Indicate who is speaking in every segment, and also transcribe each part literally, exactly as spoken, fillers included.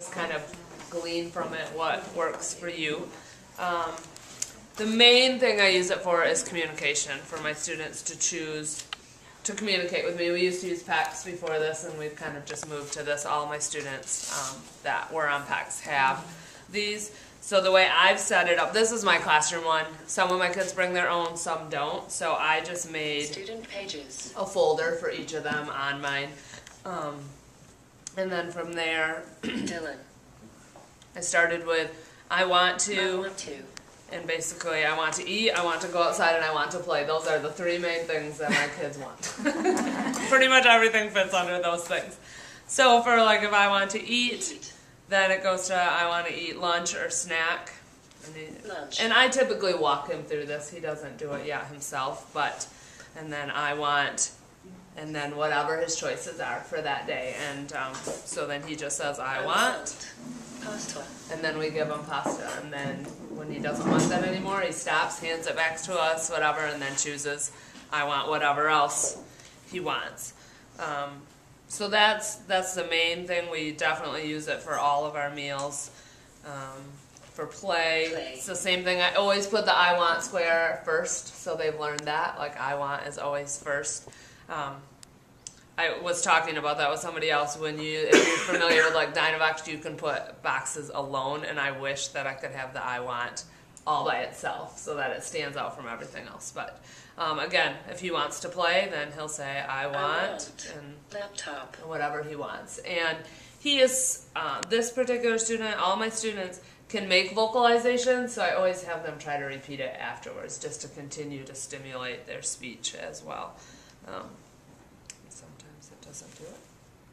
Speaker 1: kind of glean from it what works for you. Um, the main thing I use it for is communication, for my students to choose to communicate with me. We used to use PACS before this, and we've kind of just moved to this. All my students um, that were on PACS have these. So the way I've set it up, this is my classroom one. Some of my kids bring their own, some don't. So I just made
Speaker 2: Student pages.
Speaker 1: a folder for each of them on mine. Um, and then from there,
Speaker 2: Dylan.
Speaker 1: I started with, I want to,
Speaker 2: I want to.
Speaker 1: and basically I want to eat, I want to go outside, and I want to play. Those are the three main things that my kids want. Pretty much everything fits under those things. So for like if I want to eat,
Speaker 2: Eat.
Speaker 1: then it goes to I want to eat lunch or snack. And, he,
Speaker 2: Lunch.
Speaker 1: and I typically walk him through this. He doesn't do it yet himself, but, and then I want, and then whatever his choices are for that day. And um, so then he just says, I want.
Speaker 2: Pasta.
Speaker 1: And then we give him pasta. And then when he doesn't want that anymore, he stops, hands it back to us, whatever, and then chooses, I want whatever else he wants. Um, so that's that's the main thing. We definitely use it for all of our meals. Um, for play,
Speaker 2: Play.
Speaker 1: It's the same thing. I always put the I want square first, so they've learned that. Like I want is always first. Um, I was talking about that with somebody else. When you, if you're familiar with like Dynavox, you can put boxes alone, and I wish that I could have the I want all by itself so that it stands out from everything else. But um, again, if he wants to play, then he'll say I want,
Speaker 2: I want.
Speaker 1: and
Speaker 2: Laptop.
Speaker 1: whatever he wants. And he is, uh, this particular student, all my students can make vocalizations, so I always have them try to repeat it afterwards just to continue to stimulate their speech as well. Um, sometimes it doesn't do it.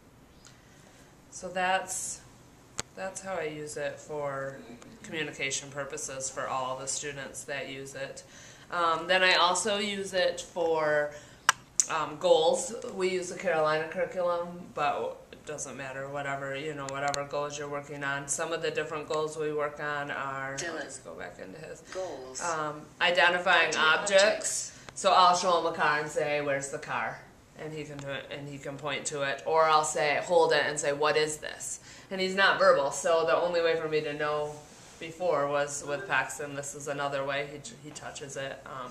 Speaker 1: So that's that's how I use it for communication purposes for all the students that use it. Um, then I also use it for um, goals. We use the Carolina curriculum, but it doesn't matter, whatever, you know, whatever goals you're working on. Some of the different goals we work on are,
Speaker 2: Dylan.
Speaker 1: let's go back into his,
Speaker 2: Goals.
Speaker 1: um, identifying
Speaker 2: Objects.
Speaker 1: objects. So I'll show him a car and say, where's the car? And he can do it, and he can point to it. Or I'll say, hold it and say, what is this? And he's not verbal, so the only way for me to know before was with Paxton. This is another way. He, he touches it. Um,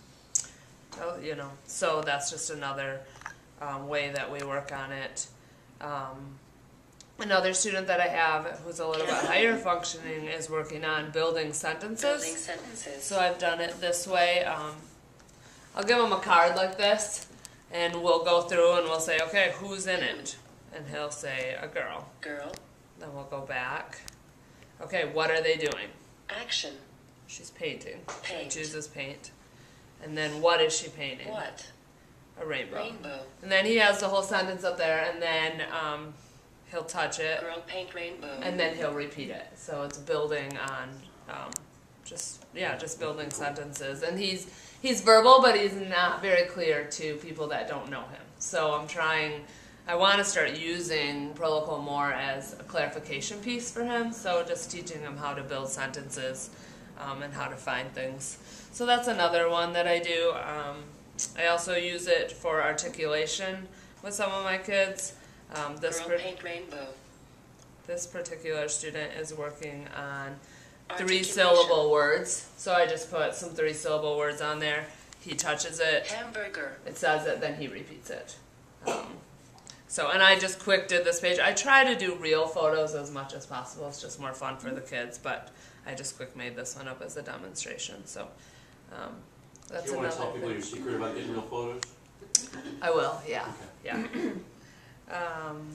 Speaker 1: oh, you know, so that's just another um, way that we work on it. Um, another student that I have who's a little bit higher functioning is working on building sentences.
Speaker 2: Building sentences.
Speaker 1: So I've done it this way. Um, I'll give him a card like this, and we'll go through and we'll say, okay, who's in it? And he'll say, a girl.
Speaker 2: Girl.
Speaker 1: Then we'll go back. Okay, what are they doing?
Speaker 2: Action.
Speaker 1: She's painting.
Speaker 2: Paint.
Speaker 1: She chooses paint. And then what is she painting?
Speaker 2: What?
Speaker 1: A rainbow.
Speaker 2: Rainbow.
Speaker 1: And then he has the whole sentence up there, and then um, he'll touch it,
Speaker 2: Girl paint rainbow.
Speaker 1: and then he'll repeat it. So it's building on um, just, yeah, just building sentences. And he's he's verbal, but he's not very clear to people that don't know him. So I'm trying, I want to start using Proloquo more as a clarification piece for him. So just teaching him how to build sentences um, and how to find things. So that's another one that I do. Um, I also use it for articulation with some of my kids. Um, this,
Speaker 2: Girl
Speaker 1: per
Speaker 2: paint rainbow.
Speaker 1: this particular student is working on
Speaker 2: Articulation.
Speaker 1: three-syllable words. So I just put some three-syllable words on there. He touches it,
Speaker 2: Hamburger.
Speaker 1: it says it, then he repeats it. Um, so, and I just quick did this page. I try to do real photos as much as possible. It's just more fun for the kids, but I just quick made this one up as a demonstration. So um, that's
Speaker 3: You want to
Speaker 1: another
Speaker 3: tell people
Speaker 1: thing.
Speaker 3: your secret about getting real photos?
Speaker 1: I will, yeah,
Speaker 3: Okay.
Speaker 1: yeah. um,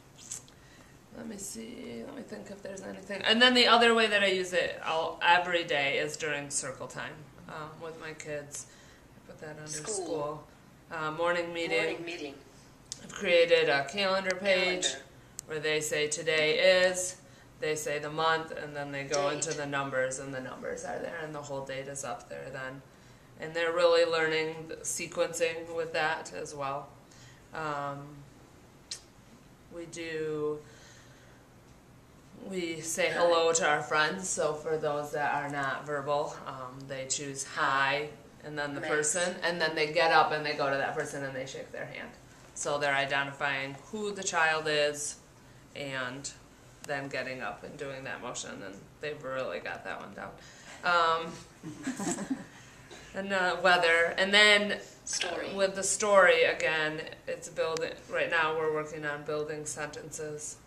Speaker 1: let me see, let me think if there's anything. And then the other way that I use it I'll, every day is during circle time um, with my kids. I put that under school.
Speaker 2: School.
Speaker 1: Uh, morning meeting.
Speaker 2: Morning meeting.
Speaker 1: I've created a calendar page
Speaker 2: Calendar.
Speaker 1: where they say today is, they say the month, and then they go
Speaker 2: Date.
Speaker 1: into the numbers, and the numbers are there, and the whole date is up there then. And they're really learning the sequencing with that as well. Um, we do, we say hello to our friends, so for those that are not verbal, um, they choose hi, and then the
Speaker 2: Thanks.
Speaker 1: person, and then they get up and they go to that person and they shake their hand. So they're identifying who the child is and then getting up and doing that motion, and they've really got that one down. Um, and uh, weather, and then
Speaker 2: Story.
Speaker 1: with the story again, it's building. Right now, we're working on building sentences.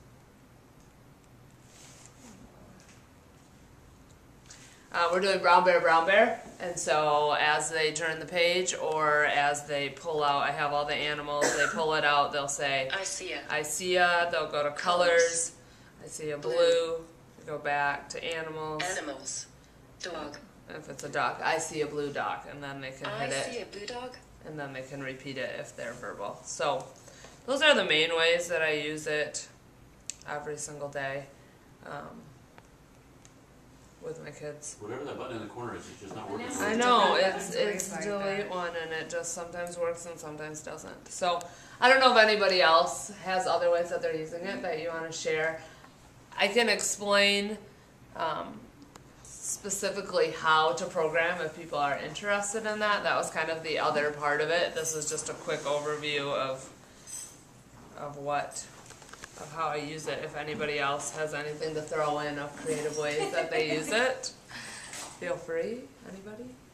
Speaker 1: Uh, we're doing brown bear, brown bear, and so as they turn the page or as they pull out, I have all the animals. They pull it out. They'll say,
Speaker 2: I see ya.
Speaker 1: I see ya. They'll go to colors. I see a blue.
Speaker 2: Blue.
Speaker 1: Go back to animals.
Speaker 2: Animals. Dog.
Speaker 1: If it's a dog, I see a blue dog, and then they can
Speaker 2: I
Speaker 1: hit
Speaker 2: see
Speaker 1: it,
Speaker 2: a blue dog.
Speaker 1: and then they can repeat it if they're verbal. So those are the main ways that I use it every single day um, with my kids.
Speaker 3: Whatever that button in the corner is, it's just not working.
Speaker 1: I know,
Speaker 4: Delete
Speaker 1: it's
Speaker 4: buttons
Speaker 1: it's
Speaker 4: like
Speaker 1: delete
Speaker 4: that.
Speaker 1: one, and it just sometimes works and sometimes doesn't. So I don't know if anybody else has other ways that they're using it that you want to share. I can explain um, specifically how to program if people are interested in that. That was kind of the other part of it. This is just a quick overview of of what of how I use it. If anybody else has anything to throw in of creative ways that they use it, feel free. Anybody?